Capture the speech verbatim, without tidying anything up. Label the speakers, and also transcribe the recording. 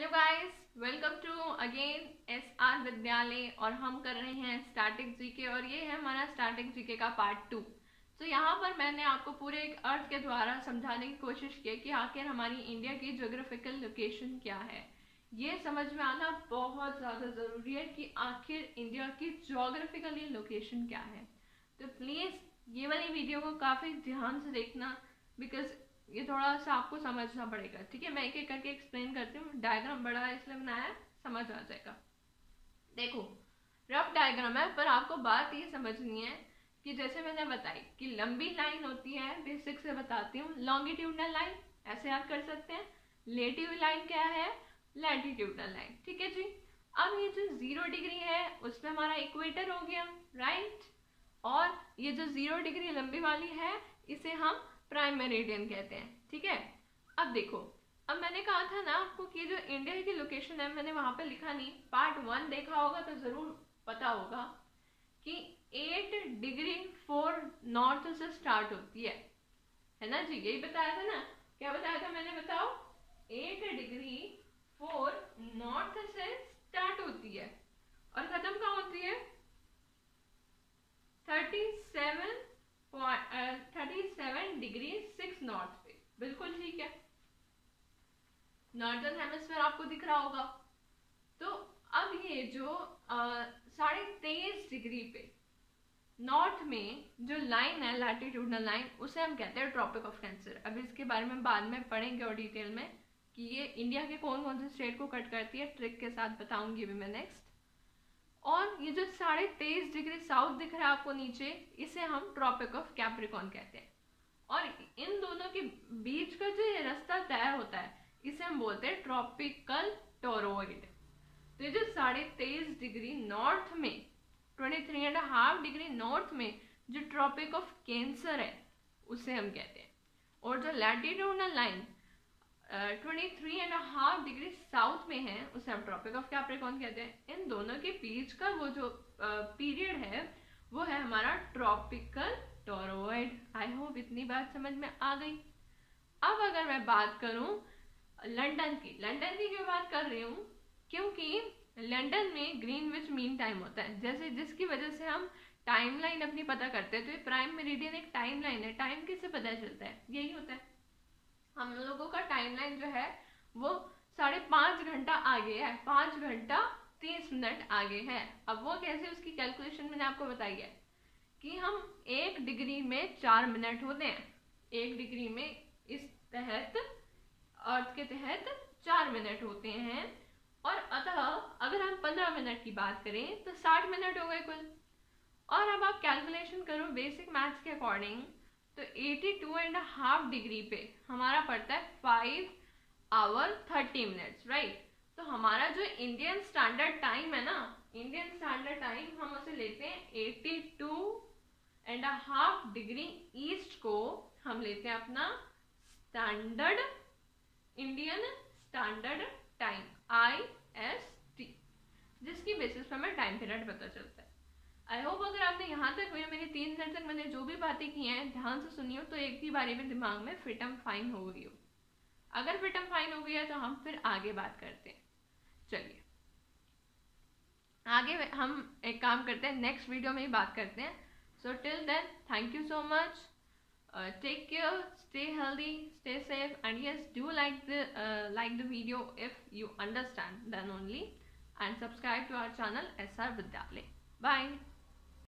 Speaker 1: Hello guys, welcome to again S R विद्यालय। और हम कर रहे हैं स्टैटिक जीके और ये है हमारा स्टैटिक जीके का पार्ट टू। तो यहाँ पर मैंने आपको पूरे एक अर्थ के द्वारा समझाने की कोशिश की कि आखिर हमारी इंडिया की ज्योग्राफिकल लोकेशन क्या है। ये समझ में आना बहुत ज़्यादा ज़रूरी है कि आखिर इंडिया की ज्योग्राफिकली लोकेशन क्या है। तो प्लीज़ ये वाली वीडियो को काफ़ी ध्यान से देखना, बिकॉज ये थोड़ा सा आपको समझना पड़ेगा। ठीक है, मैं एक एक करके एक्सप्लेन करती हूँ। डायग्राम बड़ा है इसलिए बनाया है, समझ आ जाएगा। देखो, रफ डायग्राम है, पर आपको बात ये समझनी है कि जैसे मैंने बताई कि लंबी लाइन होती है, बेसिक से बताती हूँ। लॉन्गिट्यूडनल लाइन ऐसे याद कर सकते हैं। लेटिव लाइन क्या है? Latitudinal line. ठीक है जी। अब ये जो जीरो डिग्री है उसमें हमारा इक्वेटर हो गया, राइट। और ये जो जीरो डिग्री लंबी वाली है इसे हम प्राइम मेरिडियन कहते हैं। ठीक है। अब देखो, अब मैंने कहा था ना आपको कि जो इंडिया की लोकेशन है, मैंने वहां पे लिखा नहीं, पार्ट वन देखा होगा तो जरूर पता होगा कि एट डिग्री फोर नॉर्थ से स्टार्ट होती है है ना जी। यही बताया था ना। क्या बताया था मैंने, बताओ? एट डिग्री फोर नॉर्थ से स्टार्ट होती है और खत्म कहाँ होती है? Thirty seven thirty seven degree six north पे। बिल्कुल ठीक है। नॉर्दर्न हेमिस्फीयर आपको दिख रहा होगा। तो अब ये जो साढ़े तेईस डिग्री पे नॉर्थ में जो लाइन है, लैटिट्यूडनल लाइन, उसे हम कहते हैं ट्रॉपिक ऑफ कैंसर। अब इसके बारे में बाद में पढ़ेंगे और डिटेल में कि ये इंडिया के कौन कौन से स्टेट को कट करती है, ट्रिक के साथ बताऊंगी भी मैं नेक्स्ट। और ये जो साढ़े तेईस डिग्री साउथ दिख रहा है आपको नीचे, इसे हम ट्रॉपिक ऑफ कैप्रिकॉर्न कहते हैं। और इन दोनों के बीच का जो ये रास्ता तय होता है इसे हम बोलते हैं ट्रॉपिकल टोरॉइड। तो ये जो साढ़े तेईस डिग्री नॉर्थ में, twenty three and half degree north में जो ट्रॉपिक ऑफ कैंसर है उसे हम कहते हैं। और जो latitudinal line twenty three and half degree south में है उसे हम ट्रॉपिक ऑफ कैप्रिकॉर्न कहते हैं। इन दोनों के बीच का वो जो पीरियड uh, है वो है हमारा ट्रॉपिकल टोरॉइड। आई होप इतनी बात समझ में आ गई। अब अगर मैं बात करूं लंदन की, लंदन की क्यों बात कर रही हूँ? क्योंकि लंदन में ग्रीनविच मीन टाइम होता है, जैसे जिसकी वजह से हम टाइमलाइन अपनी पता करते हैं। तो ये प्राइम मेरिडियन एक टाइमलाइन है। टाइम किससे पता चलता है? यही होता है। हम लोगों का टाइमलाइन जो है वो साढ़े पाँच घंटा आगे है, पाँच घंटा तीस मिनट आगे है। अब वो कैसे, उसकी कैलकुलेशन मैंने आपको बताई है कि हम एक डिग्री में चार मिनट होते हैं। एक डिग्री में इस तहत, अर्थ के तहत चार मिनट होते हैं। और अतः अगर हम पंद्रह मिनट की बात करें तो साठ मिनट हो गए कुल। और अब आप कैलकुलेशन करो बेसिक मैथ्स के अकॉर्डिंग, तो eighty two and half degree पे हमारा पड़ता है five hour thirty minutes, right. तो हमारा जो इंडियन स्टैंडर्ड टाइम है ना, इंडियन स्टैंडर्ड टाइम हम उसे लेते हैं eighty two and half degree east को हम लेते हैं अपना standard, Indian standard time, I S T, जिसकी बेसिस पर हमें टाइम पीरियड पता चलता है। आई होप अगर आपने यहाँ तक मेरी तीन मिनट तक मैंने जो भी बातें की हैं ध्यान से सुनी हो तो एक ही बारी में दिमाग में फिट एंड फाइन हो गई हो। अगर फिट एंड फाइन हो गई है तो हम फिर आगे बात करते हैं। चलिए आगे हम एक काम करते हैं, नेक्स्ट वीडियो में ही बात करते हैं। So till then, thank you so much, take care, stay healthy, stay safe, and yes, do like the uh, like the video if you understand, then only, and subscribe to our channel S R Vidyalay. Bye.